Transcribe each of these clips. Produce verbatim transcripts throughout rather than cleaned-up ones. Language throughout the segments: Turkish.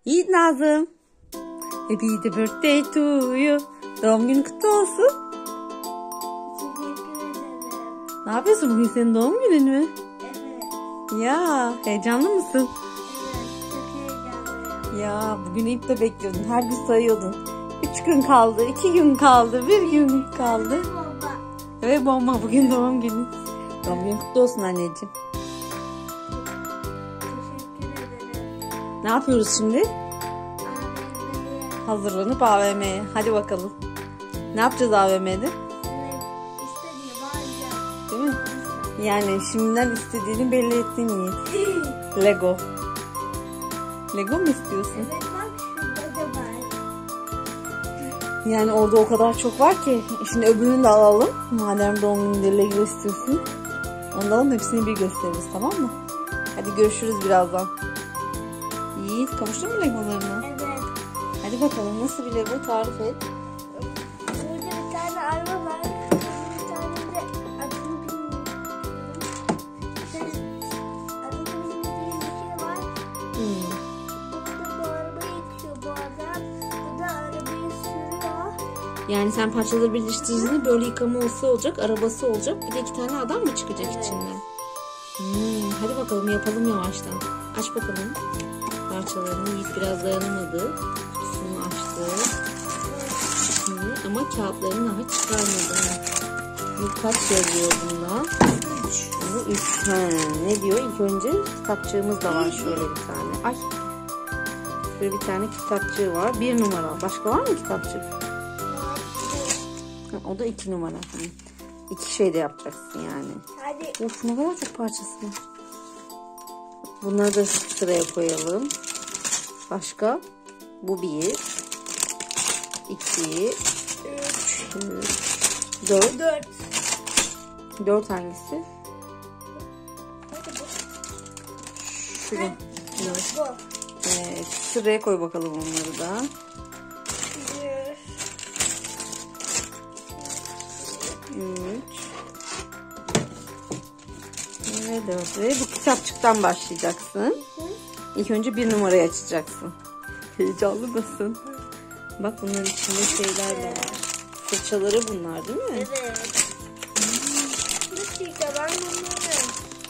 Yiğit Nazım. Happy birthday to you. Doğum günün kutlu olsun. Ne yapıyorsun bugün, senin doğum günün mü? Evet. Ya heyecanlı mısın? Evet, çok heyecanlıyım. Ya bugün ip de bekliyordun. Her gün sayıyordun. Üç gün kaldı, iki gün kaldı, bir gün kaldı. Baba. Evet bomba, bugün doğum günü. Doğum günün kutlu olsun anneciğim. Teşekkür ederim. Ne yapıyoruz şimdi? Abi, Hazırlanıp A V M'ye. Hadi bakalım. Ne yapacağız A V M'de? istediğim alacağım. Değil mi? Yani şimdiden istediğini belli ettin Yiğit. Lego. Lego mu istiyorsun? Evet, bak şurada da var. Yani orada o kadar çok var ki. Şimdi öbürünü de alalım. Madem doğum gününde Lego istiyorsun. Onu da alalım, hepsini bir gösteririz, tamam mı? Hadi görüşürüz birazdan. Yiğit, kavuştun mu Legolarını? Evet. Hadi bakalım, nasıl bir Lego, tarif et. Burada bir tane araba var. Bir tane de adını bilmiyorum. Adını bilmediğim bir şey var. Hmm. Burada bu arabayı yıkıyor bu adam. Bu da arabayı sürüyor. Yani sen parçaları birleştirdiğinde böyle yıkaması olacak, arabası olacak. Bir de iki tane adam mı çıkacak Evet. içinden? Hmm, hadi bakalım yapalım yavaştan. Aç bakalım parçalarını. Yiğit biraz dayanamadı. Kutusunu açtı. Şimdi, ama kağıtlarını daha çıkarmadı. Bu kaç yazıyor bunda? Üç. Bu üç. He, ne diyor? İlk önce kitapçığımız da var, şöyle bir tane. Ay. Şöyle bir tane kitapçığı var. Bir numara. Başka var mı kitapçık? Ha, o da iki numara. Hı. İki şey de yapacaksın yani. Hadi. Of, ne kadar çok parçası var. Bunları da sıraya koyalım. Başka? Bu bir. İki. Üç. Dört. Dört. Dört hangisi? Şuraya. Dört. Bu. Evet. Sıraya koy bakalım onları da. Bir. Üç. Ve dört. Ve bu kitapçıktan başlayacaksın. İlk önce bir numarayı açacaksın. Heyecanlı mısın? Bak, bunların içinde şeyler de var. Fırçaları bunlar değil mi? Evet. Bir dakika, ben bunları.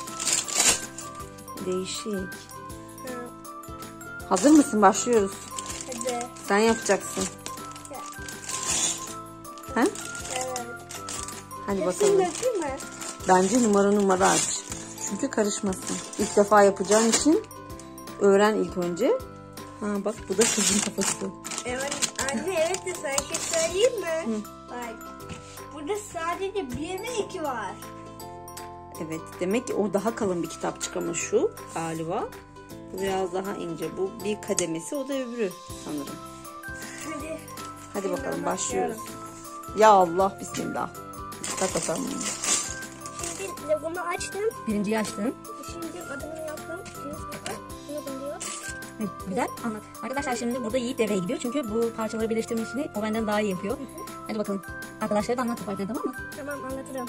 Değişik. Hı. Hazır mısın? Başlıyoruz. Hadi. Sen yapacaksın. Ya. Ha? Evet. Hadi Hepsini bakalım. dökeyim mi? Bence numara numara aç. Çünkü karışmasın. İlk defa yapacağın için öğren ilk önce. Ha bak, bu da kızın kafası. Evet anne, evet de sanki söyleyeyim mi? Hı. Bak. Burada sadece bir ve iki var. Evet, demek ki o daha kalın bir kitapçık ama şu galiba. Bu biraz daha ince. Bu bir kademesi, o da öbürü sanırım. Hadi. Hadi bakalım, Şimdi başlıyoruz. Ya Allah, bismillah. Tak bakalım. Şimdi logomu açtım. Birinciyi açtın. Şimdi adımını yaptım. Bunu buluyor. Hı, güzel, anlat. Arkadaşlar şimdi burada Yiğit devreye gidiyor. Çünkü bu parçaları birleştirme işini o benden daha iyi yapıyor. Hadi bakalım. Arkadaşlara da anlat yaparken, tamam mı? Tamam, anlatırım.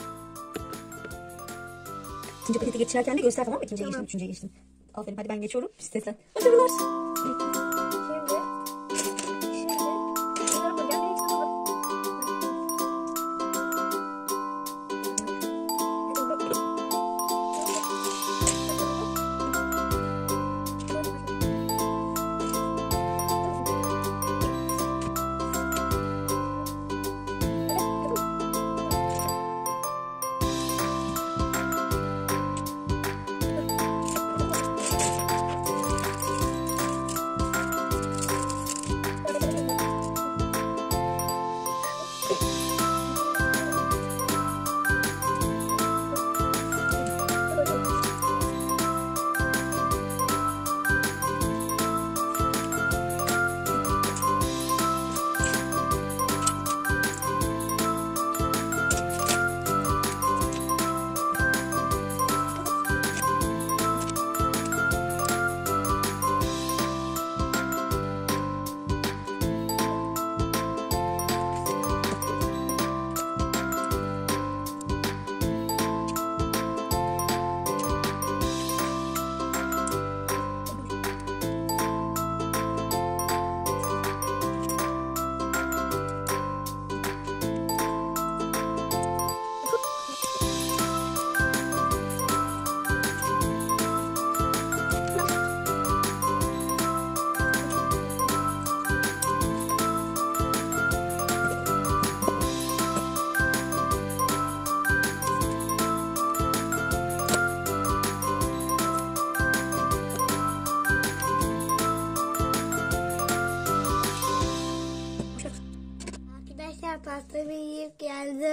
İkinci paketi geçerken de göster, tamam mı? İkinciye Tamam. geçtim, üçüncüye geçtim. Aferin, hadi ben geçiyorum. Siz seslen. Başarılar. Şimdi. Şimdi. Bunları koyacağım. Hepsini koy.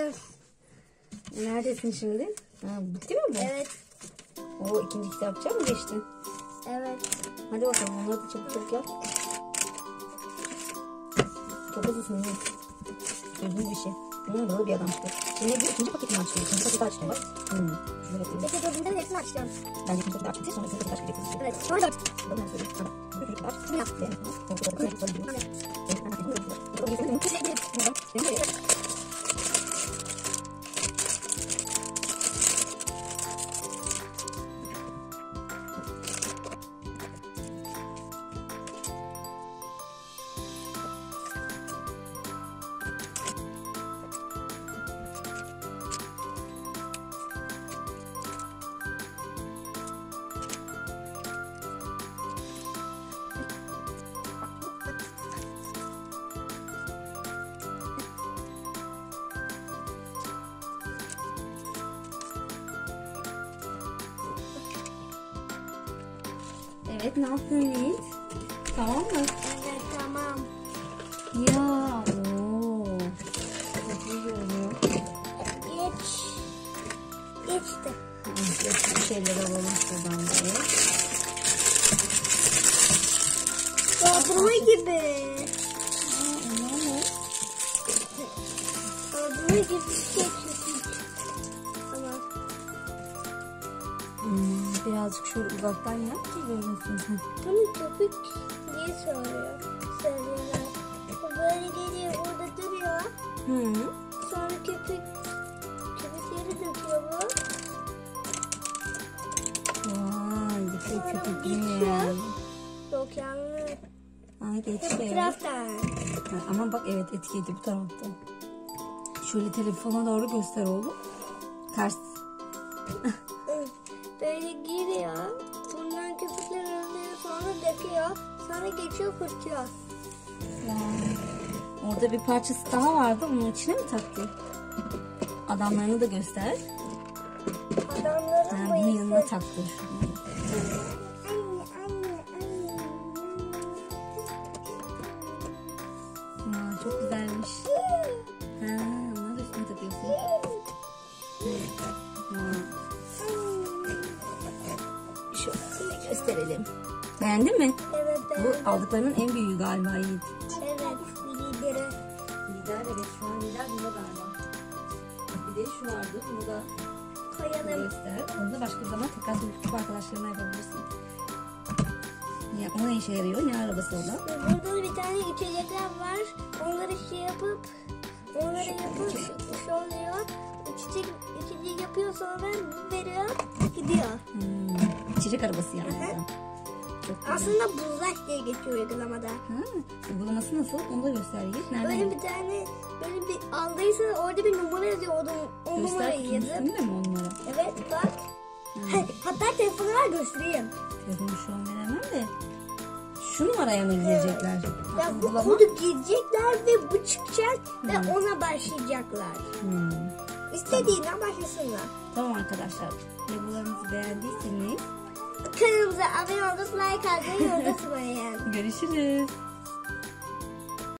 Hı. Neredesin şimdi? Ha, bitti mi bu? Evet. O ikinci kitapçıya mı geçtin? Evet. Hadi bakalım onları da çabuk çabuk yap. Çok hızlısın. Çözdüğümüz bir şey. Hmm, böyle bir adam çıktı. Şimdi bu ikinci paketini açıyor. İkinci paketi açtım bak. Hmm. Şurada yapayım. Peki dördüncü de hepsini açacağım. Bence ikinci paketi açtık. Sonra ikinci paketi açtık. Evet. Sonra dört. Ben de söyleyeyim. Tamam. Bir çocuk aç. Bu yap. Evet, ne yaptın Yiğit? Tamam mı? Evet tamam. Ya, ooo. Çok iyi görünüyor. Geç. Geçti. Evet, bir şeyler alalım şuradan da. Dondurma gibi. Aa, onlar ne? Dondurma gibi bir şey çıkmış. Tamam. Hmm, birazcık şöyle uzaktan yap ki görünsün sen. Bunu köpük diye soruyor. Söylüyorlar. O böyle geliyor orada duruyor. Hı. Sonra köpük köpükleri döküyor bu. Vay, bir şey Sonra köpüklü geçiyor. yani. Yok yanlış. Ay Bu geçiyor. taraftan. Ha, ama bak evet etiketi bu tarafta. Şöyle telefona doğru göster oğlum. Ters. Böyle giriyor. Bundan köpükler alıyor. Sonra döküyor. Sonra geçiyor fırçıyor. Vay. Orada bir parçası daha vardı. Onun içine mi taktı? Adamlarını da göster. Adamların Ha, bunun yanına bayısı. taktı. Anne anne anne. Aa, çok güzelmiş. Ha, onları da üstüne takıyorsun. Evet. Ha. Şöyle gösterelim. Beğendin mi? Evet evet. Bu aldıklarının en büyüğü galiba Yiğit. Evet. Lideri. Lider evet şu an lider bunda galiba. Bir de şu vardı bunu da Koyalım. göster. Bunu da başka bir zaman tekrar küçük arkadaşlarına yapabilirsin. Ya, o ne işe yarıyor? Ne arabası o da? Burada da bir tane içecekler var. Onları şey yapıp onları yapıp şey oluyor. İçecek, içecek yapıyor sonra veriyor. Gidiyor. Hmm, içecek arabası yani. Hı hı. Çok güzel. Aslında buzlaş diye geçiyor uygulamada. Ha, uygulaması nasıl? Onu da göster Yiğit. Nerede? Böyle bir tane böyle bir aldıysa orada bir numara yazıyor. O, o Göster numarayı kutunun yazıp. üstünde mi onlara? Evet bak. Hatta telefonu var göstereyim. Telefonu şu an veremem de. Şu numaraya mı girecekler? Ha, Ya bu uygulama. kodu girecekler ve bu çıkacak ve Hı. ona başlayacaklar. Hmm. İstediğinden başlasınlar. Tamam arkadaşlar. Videolarımızı beğendiyseniz Kanalımıza abone olup like atmayı unutmayın. görüşürüz.